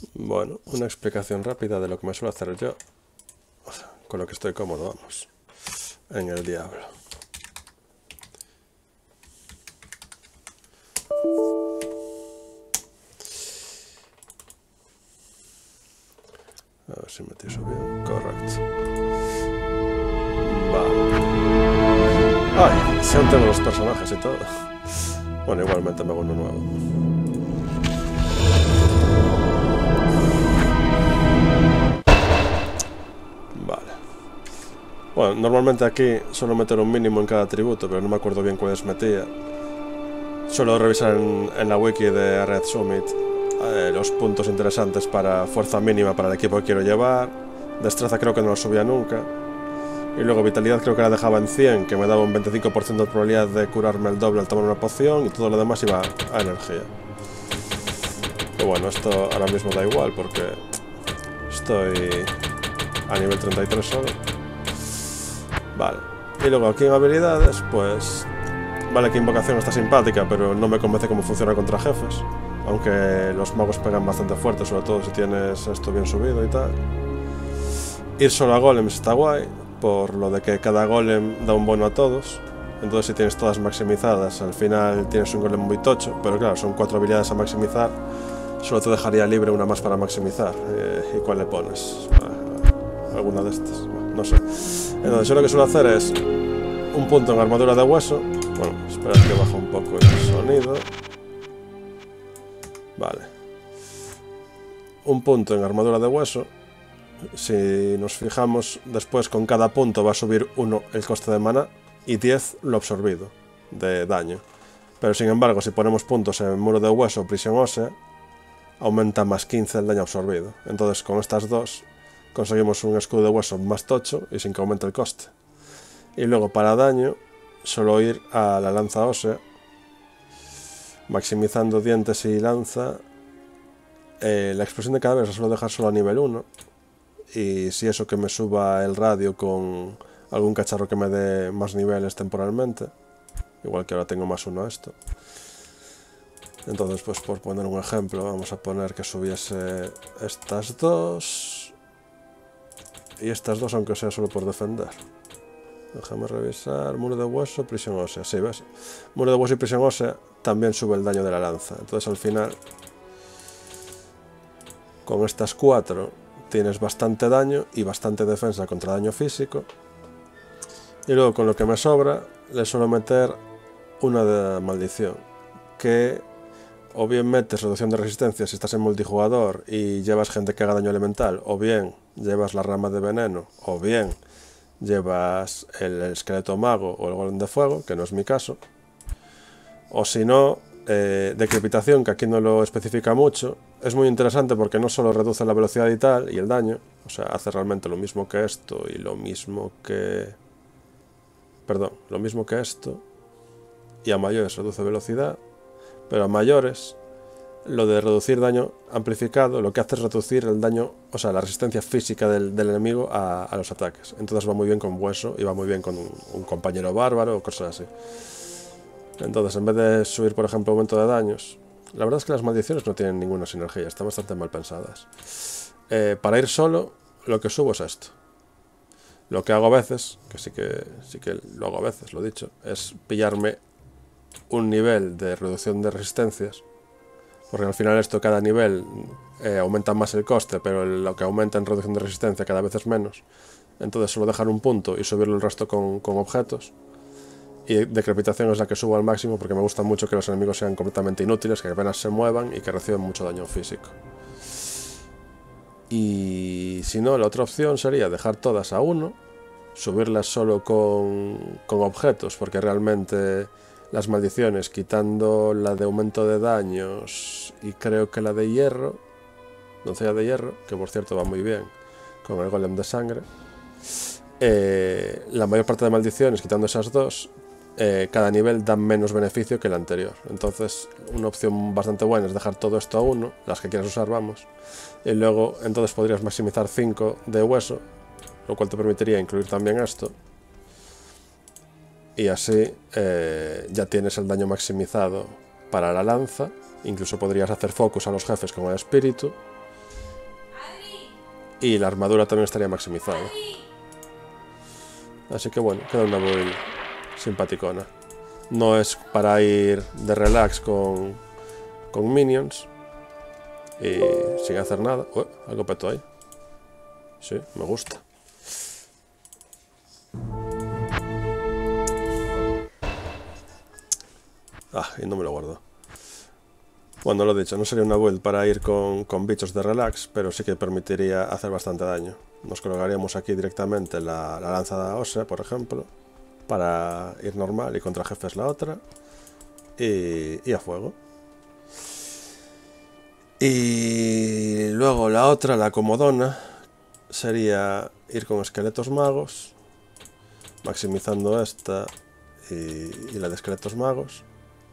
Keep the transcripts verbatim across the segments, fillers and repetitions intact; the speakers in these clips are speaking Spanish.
Bueno, una explicación rápida de lo que me suelo hacer yo, con lo que estoy cómodo, vamos, en el diablo. A ver si me tieso bien. Correcto. Vale. Ay, se han tenido los personajes y todo. Bueno, igualmente me hago uno nuevo. Vale. Bueno, normalmente aquí suelo meter un mínimo en cada atributo, pero no me acuerdo bien cuáles metía. Suelo revisar en, en la wiki de Red Summit eh, los puntos interesantes para fuerza mínima para el equipo que quiero llevar. Destreza creo que no lo subía nunca. Y luego vitalidad creo que la dejaba en cien, que me daba un veinticinco por ciento de probabilidad de curarme el doble al tomar una poción, y todo lo demás iba a energía. Pero bueno, esto ahora mismo da igual porque estoy a nivel treinta y tres solo. Vale. Y luego aquí en habilidades, pues... Vale que invocación está simpática, pero no me convence cómo funciona contra jefes. Aunque los magos pegan bastante fuerte, sobre todo si tienes esto bien subido y tal. Ir solo a golems está guay, por lo de que cada golem da un bono a todos. Entonces si tienes todas maximizadas, al final tienes un golem muy tocho. Pero claro, son cuatro habilidades a maximizar. Solo te dejaría libre una más para maximizar. Eh, ¿Y cuál le pones? Ah, alguna de estas. Bueno, no sé. Entonces yo lo que suelo hacer es un punto en armadura de hueso. Bueno, esperad que baje un poco el sonido. Vale. Un punto en armadura de hueso. Si nos fijamos, después con cada punto va a subir uno el coste de mana y diez lo absorbido de daño. Pero sin embargo, si ponemos puntos en muro de hueso o prisión ósea, aumenta más quince el daño absorbido. Entonces con estas dos conseguimos un escudo de hueso más tocho y sin que aumente el coste. Y luego para daño, solo ir a la lanza ósea, maximizando dientes y lanza. Eh, la explosión de cadáveres la suelo dejar solo a nivel uno. Y si eso, que me suba el radio con algún cacharro que me dé más niveles temporalmente. Igual que ahora tengo más uno a esto. Entonces, pues por poner un ejemplo, vamos a poner que subiese estas dos. Y estas dos, aunque sea solo por defender. Déjame revisar. Muro de hueso, prisión ósea. Sí, ¿ves? Muro de hueso y prisión ósea también sube el daño de la lanza. Entonces al final, con estas cuatro, tienes bastante daño y bastante defensa contra daño físico. Y luego con lo que me sobra, le suelo meter una de maldición. Que o bien metes reducción de resistencia si estás en multijugador y llevas gente que haga daño elemental, o bien llevas la rama de veneno, o bien llevas el esqueleto mago o el golem de fuego, que no es mi caso. O si no, eh, decrepitación, que aquí no lo especifica mucho. Es muy interesante porque no solo reduce la velocidad y tal, y el daño, o sea, hace realmente lo mismo que esto y lo mismo que... Perdón, lo mismo que esto, y a mayores reduce velocidad, pero a mayores, lo de reducir daño amplificado, lo que hace es reducir el daño, o sea, la resistencia física del, del enemigo a, a los ataques. Entonces va muy bien con hueso y va muy bien con un, un compañero bárbaro o cosas así. Entonces, en vez de subir, por ejemplo, aumento de daños, la verdad es que las maldiciones no tienen ninguna sinergia, están bastante mal pensadas. Eh, para ir solo, lo que subo es esto. Lo que hago a veces, que sí que sí que lo hago a veces, lo he dicho, es pillarme un nivel de reducción de resistencias, porque al final esto, cada nivel eh, aumenta más el coste, pero lo que aumenta en reducción de resistencia cada vez es menos. Entonces suelo dejar un punto y subirlo el resto con, con objetos. Y decrepitación es la que subo al máximo porque me gusta mucho que los enemigos sean completamente inútiles, que apenas se muevan y que reciben mucho daño físico. Y si no, la otra opción sería dejar todas a uno, subirlas solo con, con objetos, porque realmente las maldiciones, quitando la de aumento de daños y creo que la de hierro, doncella de hierro, que por cierto va muy bien con el golem de sangre, eh, la mayor parte de maldiciones, quitando esas dos, Eh, cada nivel da menos beneficio que el anterior. Entonces una opción bastante buena es dejar todo esto a uno, las que quieras usar, vamos, y luego entonces podrías maximizar cinco de hueso, lo cual te permitiría incluir también esto, y así eh, ya tienes el daño maximizado para la lanza. Incluso podrías hacer focus a los jefes con el espíritu, y la armadura también estaría maximizada. Así que bueno, queda una build simpaticona. No es para ir de relax con, con minions y sin hacer nada. Uy, algo peto ahí. Sí, me gusta. Ah, y no me lo guardo. Bueno, lo he dicho, no sería una build para ir con, con bichos de relax, pero sí que permitiría hacer bastante daño. Nos colocaríamos aquí directamente la, la lanza ósea, por ejemplo, para ir normal y contra jefes la otra, y, y a fuego. Y luego la otra, la comodona, sería ir con esqueletos magos, maximizando esta y, y la de esqueletos magos.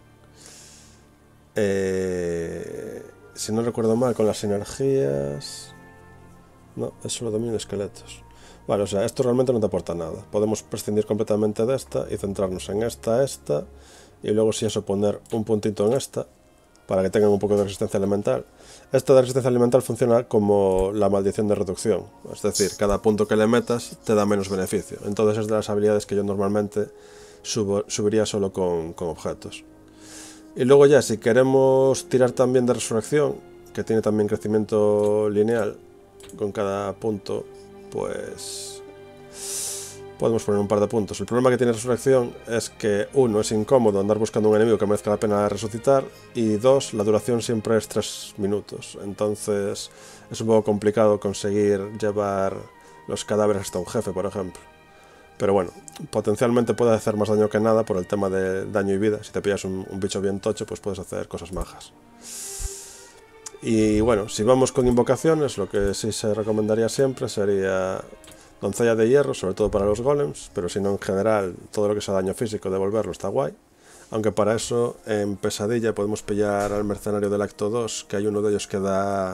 Eh, si no recuerdo mal, con las sinergias... No, es solo dominio de esqueletos. Vale, o sea, esto realmente no te aporta nada. Podemos prescindir completamente de esta y centrarnos en esta, esta, y luego si eso poner un puntito en esta, para que tengan un poco de resistencia elemental. Esta de resistencia elemental funciona como la maldición de reducción. Es decir, cada punto que le metas te da menos beneficio. Entonces es de las habilidades que yo normalmente subo, subiría solo con, con objetos. Y luego ya, si queremos tirar también de resurrección, que tiene también crecimiento lineal con cada punto, pues podemos poner un par de puntos. El problema que tiene resurrección es que, uno, es incómodo andar buscando un enemigo que merezca la pena resucitar, y dos, la duración siempre es tres minutos. Entonces es un poco complicado conseguir llevar los cadáveres hasta un jefe, por ejemplo. Pero bueno, potencialmente puede hacer más daño que nada por el tema de daño y vida. Si te pillas un, un bicho bien tocho, pues puedes hacer cosas majas. Y bueno, si vamos con invocaciones, lo que sí se recomendaría siempre sería doncella de hierro, sobre todo para los golems, pero si no, en general, todo lo que sea daño físico, devolverlo está guay. Aunque para eso, en pesadilla, podemos pillar al mercenario del acto dos, que hay uno de ellos que da...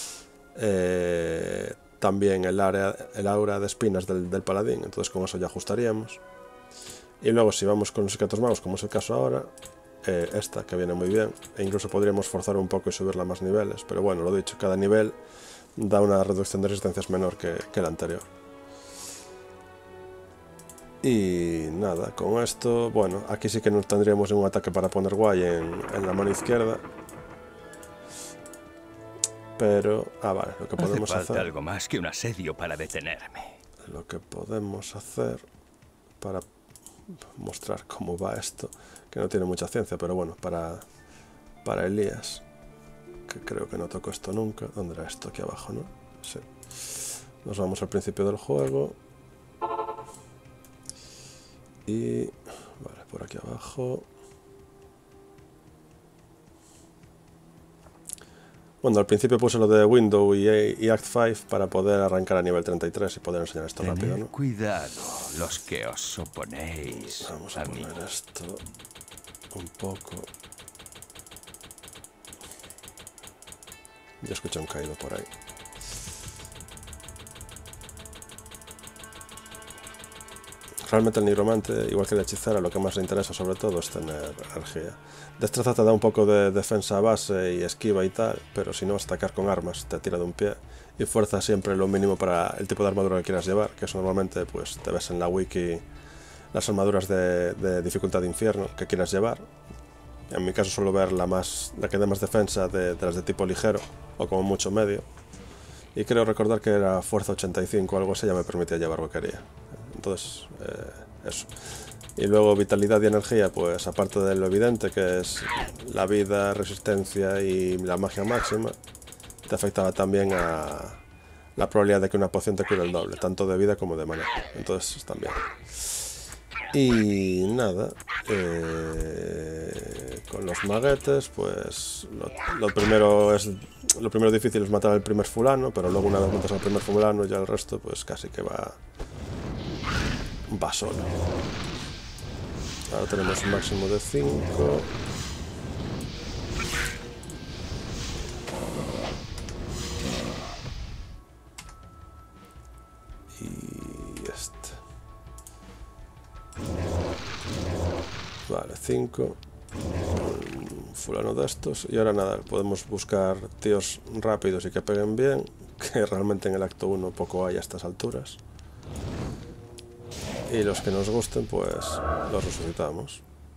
Eh, también el, área, el aura de espinas del, del paladín, entonces con eso ya ajustaríamos. Y luego si vamos con los secretos magos, como es el caso ahora, eh, esta que viene muy bien, e incluso podríamos forzar un poco y subirla a más niveles, pero bueno, lo dicho, cada nivel da una reducción de resistencias menor que, que el anterior. Y nada, con esto, bueno, aquí sí que no tendríamos un ataque para poner guay en, en la mano izquierda. Pero, ah, vale, lo que podemos Hace falta hacer... algo más que un asedio para detenerme. Lo que podemos hacer para mostrar cómo va esto, que no tiene mucha ciencia, pero bueno, para, para Elías, que creo que no toco esto nunca. ¿Dónde era esto? Aquí abajo, ¿no? Sí. Nos vamos al principio del juego. Y... vale, por aquí abajo... Bueno, al principio puse lo de Window y, y Act cinco para poder arrancar a nivel treinta y tres y poder enseñar esto Tened rápido, ¿no? cuidado, los que os oponéis. Vamos a, a poner mí. esto un poco. Yo escuché un caído por ahí. Realmente el nigromante, igual que la hechicera, lo que más le interesa sobre todo es tener energía. Destreza te da un poco de defensa base y esquiva y tal, pero si no vas a atacar con armas, te tira de un pie. Y fuerza siempre lo mínimo para el tipo de armadura que quieras llevar, que eso normalmente pues te ves en la wiki las armaduras de, de dificultad de infierno que quieras llevar. En mi caso suelo ver la, más, la que dé más defensa de, de las de tipo ligero, o como mucho medio. Y creo recordar que era fuerza ochenta y cinco o algo así, ya me permitía llevar lo que quería. Entonces, eh, eso. Y luego vitalidad y energía, pues aparte de lo evidente que es la vida, resistencia y la magia máxima, te afectaba también a la probabilidad de que una poción te cure el doble, tanto de vida como de mana. Entonces también. Y nada, eh, con los maguetes, pues lo, lo primero es lo primero difícil es matar al primer fulano, pero luego una vez matas al primer fulano ya el resto pues casi que va va solo. Ahora tenemos un máximo de cinco. Y este. Vale, cinco. Un fulano de estos. Y ahora nada, podemos buscar tíos rápidos y que peguen bien que realmente en el acto uno poco hay a estas alturas. Y los que nos gusten, pues los resucitamos.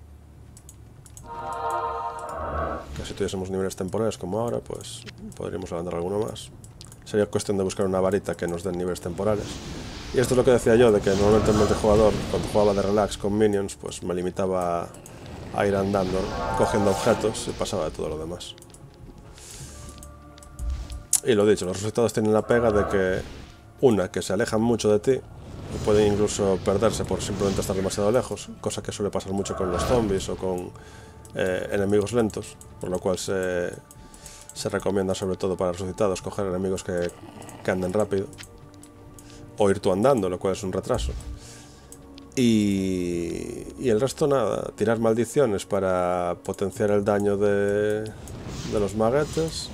Que si tuviésemos niveles temporales como ahora, pues podríamos levantar alguno más. Sería cuestión de buscar una varita que nos den niveles temporales. Y esto es lo que decía yo, de que normalmente el multijugador, cuando jugaba de relax con minions, pues me limitaba a ir andando, cogiendo objetos y pasaba de todo lo demás. Y lo dicho, los resultados tienen la pega de que, una, que se alejan mucho de ti, y pueden incluso perderse por simplemente estar demasiado lejos, cosa que suele pasar mucho con los zombies o con eh, enemigos lentos, por lo cual se, se recomienda sobre todo para resucitados coger enemigos que, que anden rápido, o ir tú andando, lo cual es un retraso. Y, y el resto nada, tirar maldiciones para potenciar el daño de, de los maguetes.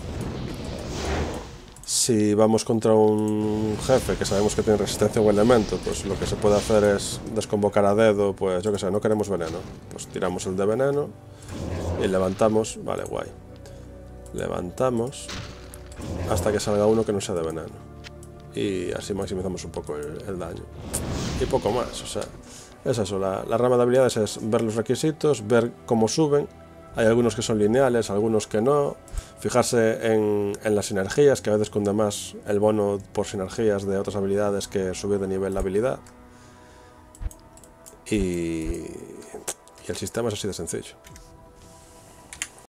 Si vamos contra un jefe que sabemos que tiene resistencia a un elemento, pues lo que se puede hacer es desconvocar a dedo, pues yo que sé, no queremos veneno, pues tiramos el de veneno y levantamos, vale, guay. Levantamos hasta que salga uno que no sea de veneno. Y así maximizamos un poco el, el daño. Y poco más, o sea, es eso, la, la rama de habilidades es ver los requisitos, ver cómo suben. Hay algunos que son lineales, algunos que no. Fijarse en, en las sinergias, que a veces cunde más el bono por sinergias de otras habilidades que subir de nivel la habilidad. Y, y el sistema es así de sencillo.